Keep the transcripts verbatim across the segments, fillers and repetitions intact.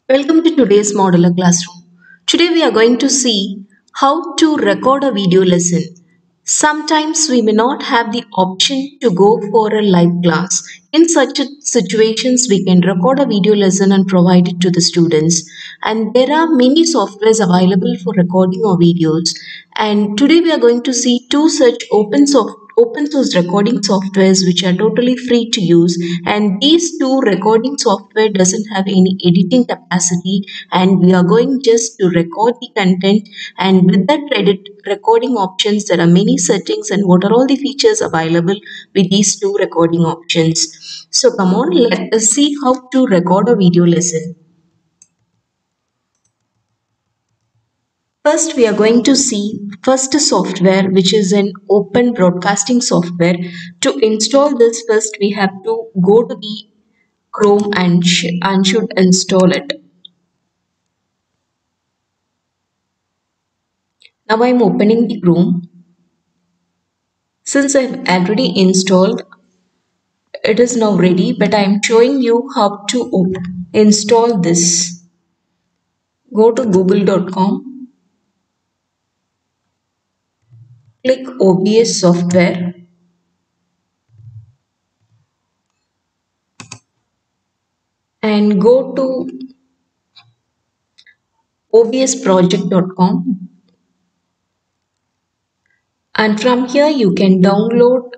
Welcome to today's modular classroom. Today we are going to see how to record a video lesson. Sometimes we may not have the option to go for a live class. In such situations, we can record a video lesson and provide it to the students. And there are many softwares available for recording our videos. And today we are going to see two such open soft open source recording softwares which are totally free to use, and these two recording software doesn't have any editing capacity, and we are going just to record the content. And with that edit recording options, there are many settings and what are all the features available with these two recording options. So come on, let us see how to record a video lesson. First, we are going to see first software, which is an open broadcasting software. To install this, first we have to go to the Chrome and, sh and should install it. Now I'm opening the Chrome. Since I've already installed, it is now ready, but I'm showing you how to install this. Go to google dot com, click O B S software, and go to O B S project dot com. And from here you can download.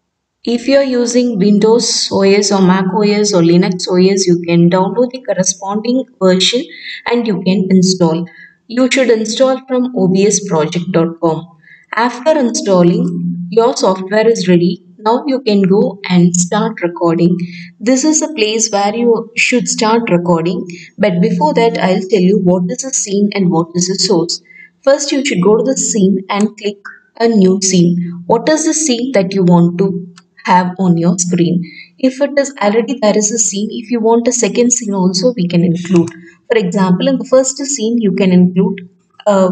If you are using Windows O S or Mac O S or Linux O S, you can download the corresponding version and you can install. You should install from O B S project dot com. After installing, your software is ready. Now you can go and start recording. This is a place where you should start recording. But before that, I'll tell you what is a scene and what is a source. First, you should go to the scene and click a new scene. What is the scene that you want to have on your screen? If it is already there is a scene, if you want a second scene also, we can include. For example, in the first scene, you can include uh,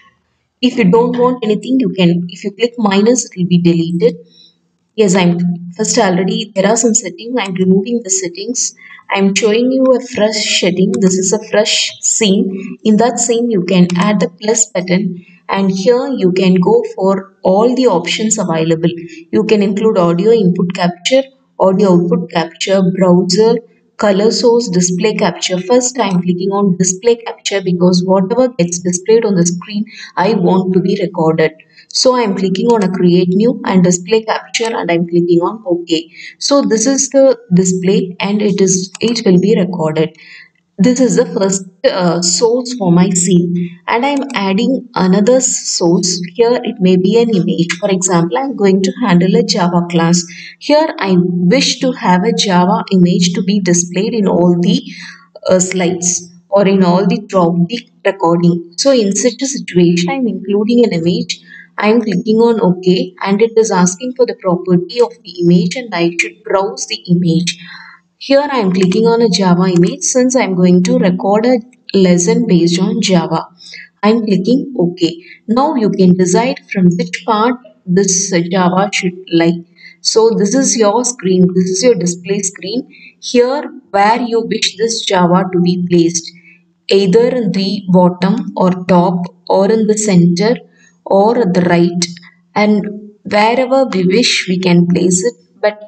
if you don't want anything, you can, if you click minus, it will be deleted. Yes, I'm first already, there are some settings. I'm removing the settings. I'm showing you a fresh setting. This is a fresh scene. In that scene, you can add the plus button, and here you can go for all the options available. You can include audio input capture, audio output capture, browser, color source, display capture. First, I'm clicking on display capture because whatever gets displayed on the screen, I want to be recorded. So I'm clicking on a create new and display capture, and I'm clicking on OK. So this is the display and it is it will be recorded. This is the first uh, source for my scene, and I'm adding another source. Here it may be an image. For example, I'm going to handle a Java class. Here I wish to have a Java image to be displayed in all the uh, slides or in all the drop the recording. So in such a situation, I'm including an image. I'm clicking on OK, and it is asking for the property of the image, and I should browse the image. Here I am clicking on a Java image since I am going to record a lesson based on Java. I am clicking OK. Now you can decide from which part this Java should lie. So this is your screen, this is your display screen. Here where you wish this Java to be placed, either in the bottom or top or in the center or at the right, and wherever we wish we can place it. But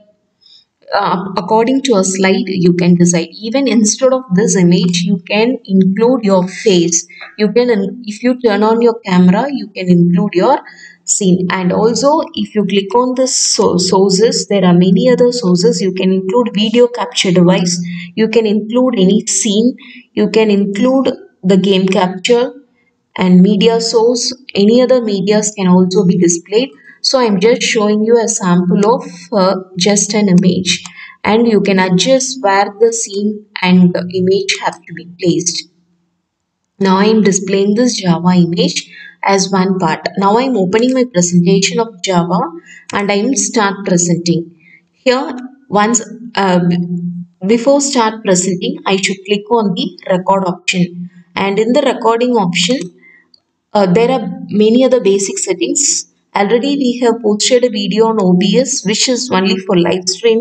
uh, according to a slide you can decide. Even instead of this image, you can include your face. You can, if you turn on your camera, you can include your scene. And also if you click on the so sources, there are many other sources. You can include video capture device, you can include any scene, you can include the game capture and media source. Any other medias can also be displayed. So I'm just showing you a sample of uh, just an image, and you can adjust where the scene and the image have to be placed. Now I'm displaying this Java image as one part. Now I'm opening my presentation of Java and I'm start presenting. Here once uh, before start presenting, I should click on the record option, and in the recording option uh, there are many other basic settings. Already we have posted a video on O B S which is only for live streaming.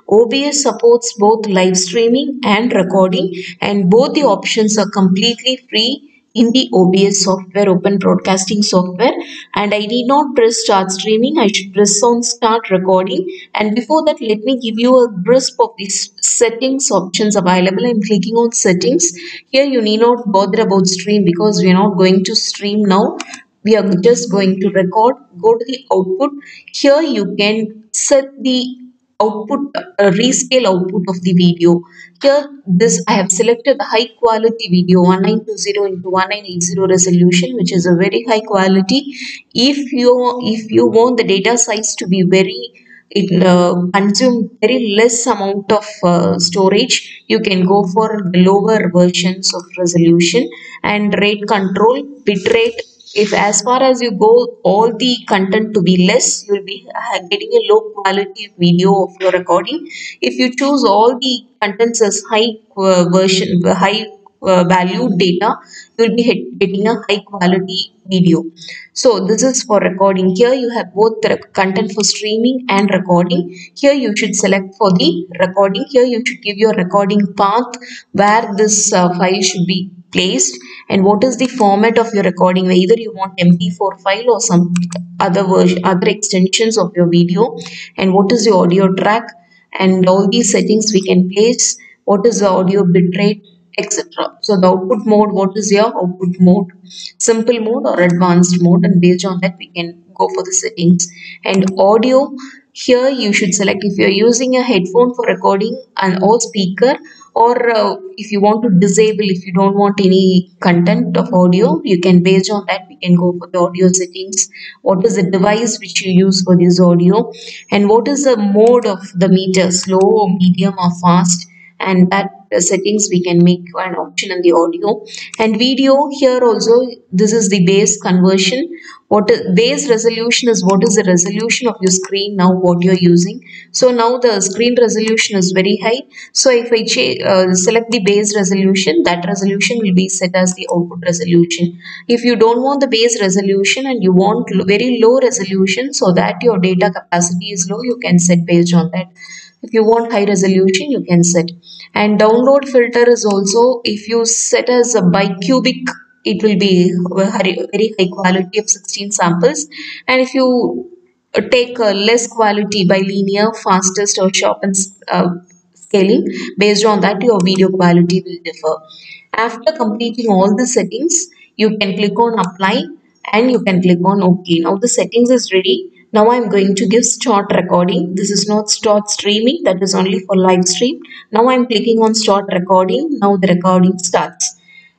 O B S supports both live streaming and recording, and both the options are completely free in the O B S software, open broadcasting software. And I need not press start streaming, I should press on start recording. And before that, let me give you a grasp of these settings options available. I'm clicking on settings. Here you need not bother about stream because we are not going to stream now. We are just going to record. Go to the output. Here you can set the output, uh, rescale output of the video. Here this I have selected the high quality video one nine two zero into one nine eight zero resolution, which is a very high quality. If you if you want the data size to be very, it uh, consume very less amount of uh, storage, you can go for the lower versions of resolution. And rate control, bitrate, if as far as you go all the content to be less, you will be uh, getting a low quality video of your recording. If you choose all the contents as high uh, version high uh, value data, you will be hit, getting a high quality video. So this is for recording. Here you have both the content for streaming and recording. Here you should select for the recording. Here you should give your recording path where this uh, file should be placed, and what is the format of your recording, either you want M P four file or some other version, other extensions of your video, and what is the audio track, and all these settings we can place. What is the audio bitrate, etc. So the output mode, what is your output mode, simple mode or advanced mode, and based on that we can go for the settings. And audio, here you should select if you are using a headphone for recording and or speaker, or uh, if you want to disable, if you don't want any content of audio, you can, based on that we can go for the audio settings. What is the device which you use for this audio, and what is the mode of the meter, slow, medium or fast, and that uh, settings we can make an option in the audio. And video, here also this is the base conversion. What is base resolution is what is the resolution of your screen now what you're using. So now the screen resolution is very high, so if I uh, select the base resolution, that resolution will be set as the output resolution. If you don't want the base resolution and you want very low resolution so that your data capacity is low, you can set based on that. If you want high resolution, you can set. And download filter is also, if you set as a bicubic, it will be very, very high quality of sixteen samples. And if you take a less quality by linear, fastest or sharpen uh, scaling, based on that your video quality will differ. After completing all the settings, you can click on apply and you can click on OK. Now the settings is ready. Now I am going to give start recording. This is not start streaming, that is only for live stream. Now I am clicking on start recording. Now the recording starts.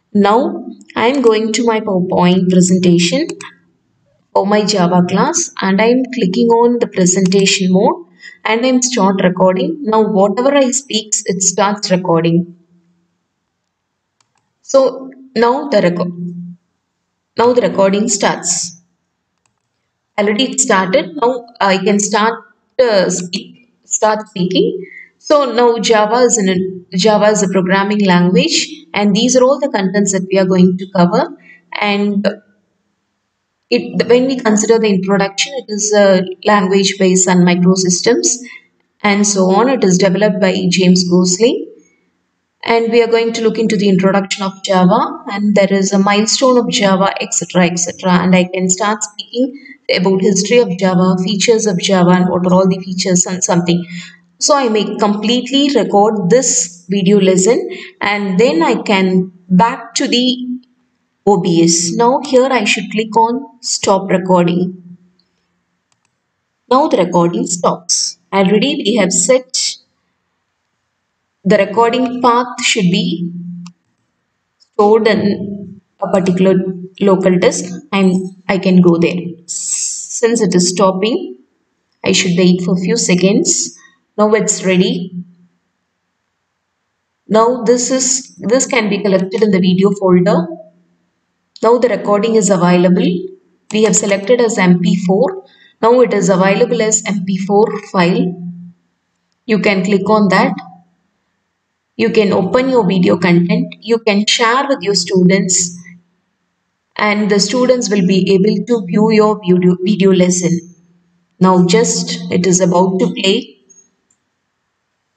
Now I am going to my PowerPoint presentation for my Java class, and I am clicking on the presentation mode and I am start recording. Now whatever I speak, it starts recording. So now the record now the recording starts. Already it started. Now I can start uh, speak, start speaking. So now Java is in a, Java is a programming language, and these are all the contents that we are going to cover. And it, when we consider the introduction, it is a language based on microsystems and so on. It is developed by James Gosling. And we are going to look into the introduction of Java, and there is a milestone of Java, etc, etc. And I can start speaking about history of Java, features of Java, and what are all the features and something. So I may completely record this video lesson, and then I can back to the O B S. Now here I should click on stop recording. Now the recording stops. Already we have set the recording path should be stored in a particular local disk, and I can go there. Since it is stopping, I should wait for a few seconds. Now it's ready. Now this is this can be collected in the video folder. Now the recording is available. We have selected as M P four. Now it is available as M P four file. You can click on that. You can open your video content. You can share with your students, and the students will be able to view your video, video lesson. Now just it is about to play.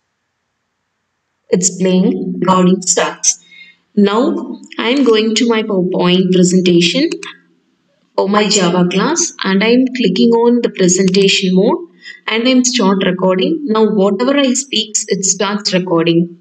It's playing, recording starts. Now I'm going to my PowerPoint presentation for my Java class and I'm clicking on the presentation mode and I'm start recording. Now whatever I speak, it starts recording.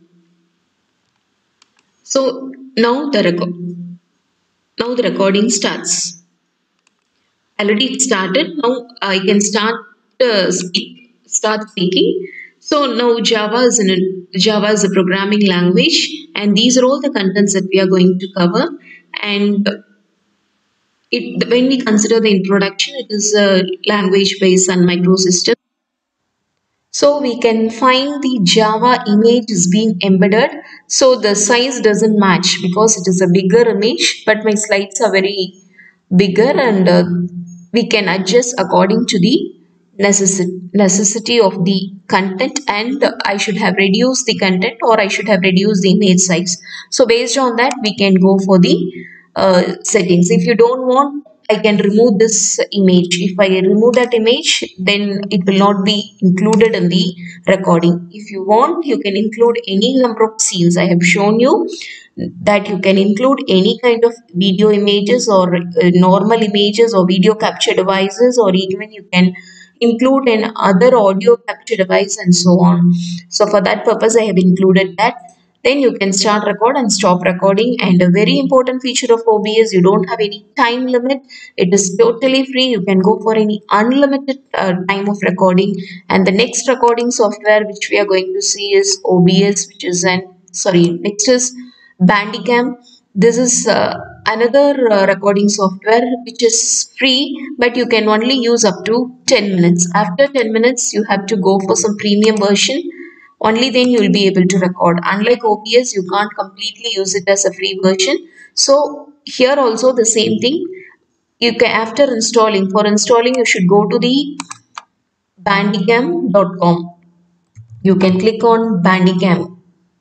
So now the record now the recording starts. Already it started. Now I can start uh, speak start speaking. So now Java is in a, Java is a programming language, and these are all the contents that we are going to cover. And it when we consider the introduction, it is a language based on microsystem. So we can find the Java image is being embedded. So the size doesn't match because it is a bigger image, but my slides are very bigger, and uh, we can adjust according to the necessi- necessity of the content, and I should have reduced the content or I should have reduced the image size. So based on that, we can go for the uh, settings. If you don't want, I can remove this image. If I remove that image, then it will not be included in the recording. If you want, you can include any number of scenes. I have shown you that you can include any kind of video images or uh, normal images or video capture devices, or even you can include an other audio capture device and so on. So for that purpose, I have included that. Then you can start record and stop recording. And a very important feature of O B S, you don't have any time limit. It is totally free. You can go for any unlimited uh, time of recording. And the next recording software which we are going to see is O B S, which is an sorry. Next is Bandicam. This is uh, another uh, recording software which is free, but you can only use up to ten minutes. After ten minutes, you have to go for some premium version. Only then you will be able to record. Unlike O B S, you can't completely use it as a free version. So here also the same thing. You can, after installing, for installing, you should go to the bandicam dot com. You can click on Bandicam.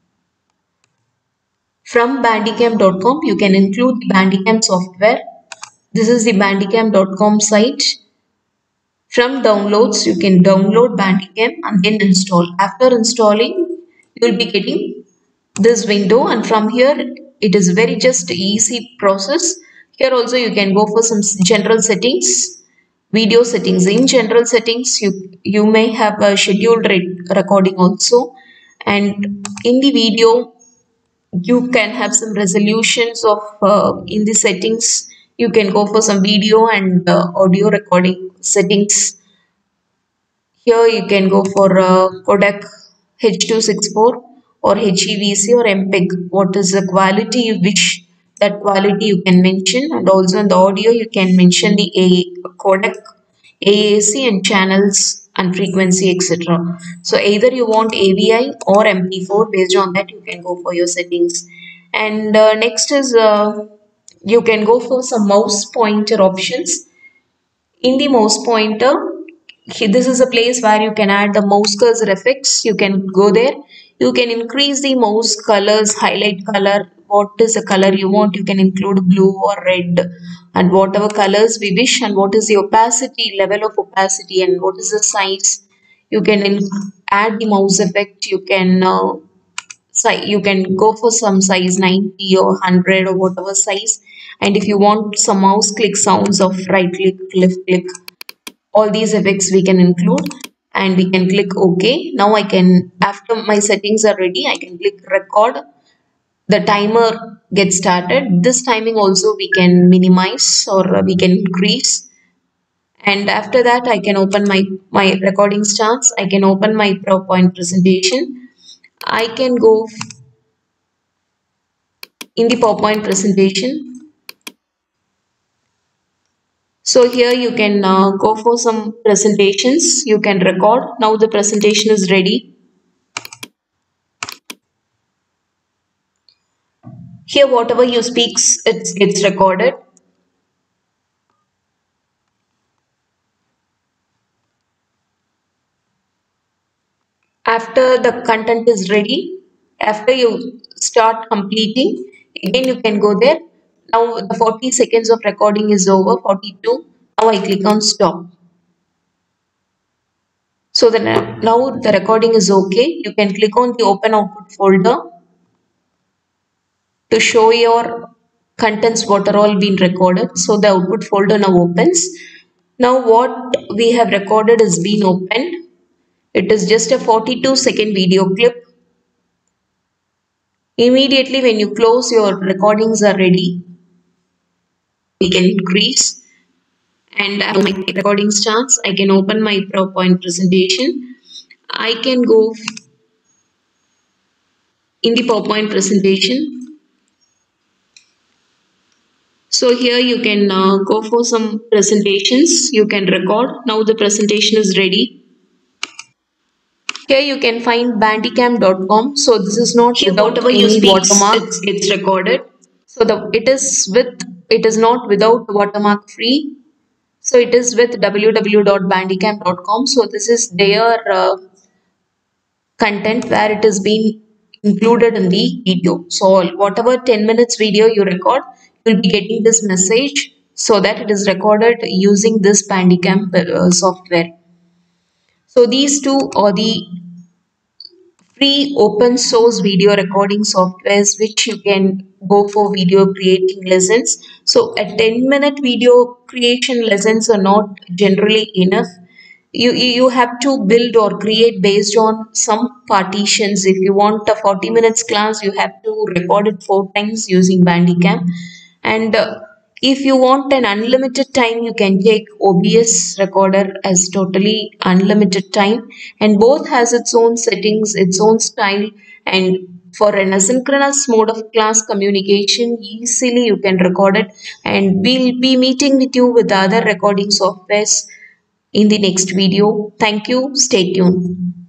From bandicam dot com, you can include the Bandicam software. This is the bandicam dot com site. From downloads, you can download Bandicam and then install. After installing, you will be getting this window, and from here it is very just easy process. Here also you can go for some general settings, video settings. In general settings, you you may have a scheduled re recording also, and in the video you can have some resolutions of uh, in the settings. You can go for some video and uh, audio recording settings. Here you can go for uh, codec H two sixty-four or H E V C or M P E G. What is the quality you wish, that quality you can mention, and also in the audio you can mention the A codec, A A C and channels and frequency, et cetera. So either you want A V I or M P four. Based on that, you can go for your settings. And uh, next is uh, you can go for some mouse pointer options. In the mouse pointer, this is a place where you can add the mouse cursor effects. You can go there. You can increase the mouse colors, highlight color. What is the color you want? You can include blue or red, and whatever colors we wish. And what is the opacity, level of opacity, and what is the size? You can add the mouse effect. You can uh, si- you can go for some size ninety or one hundred or whatever size. And if you want some mouse click sounds of right click, left click, all these effects we can include, and we can click OK. Now I can, after my settings are ready, I can click record. The timer gets started. This timing also we can minimize or we can increase. And after that, I can open my, my recording starts. I can open my PowerPoint presentation. I can go in the PowerPoint presentation. So here you can uh, go for some presentations. You can record. Now the presentation is ready. Here whatever you speak, it gets recorded. After the content is ready, after you start completing, again you can go there. Now the forty seconds of recording is over, forty-two. Now I click on stop. So the, now the recording is okay. You can click on the open output folder to show your contents what are all been recorded. So the output folder now opens. Now what we have recorded is been opened. It is just a forty-two second video clip. Immediately when you close, your recordings are ready. We can increase, and as my recording starts, I can open my PowerPoint presentation. I can go in the PowerPoint presentation. So here you can uh, go for some presentations. You can record. Now the presentation is ready. Here you can find bandicam dot com. So this is not here, without whatever any watermark. It's, it's recorded. So the it is with it is not without watermark free. So it is with w w w dot bandicam dot com. So this is their uh, content where it has been included in the video. So whatever ten minutes video you record, you'll be getting this message so that it is recorded using this Bandicam uh, software. So these two are the free open source video recording softwares which you can go for video creating lessons. So a ten minute video creation lessons are not generally enough. You, you have to build or create based on some partitions. If you want a forty minutes class, you have to record it four times using Bandicam. And uh, if you want an unlimited time, you can take O B S recorder as totally unlimited time, and both has its own settings, its own style, and for an asynchronous mode of class communication, easily you can record it, and we'll be meeting with you with other recording softwares in the next video. Thank you. Stay tuned.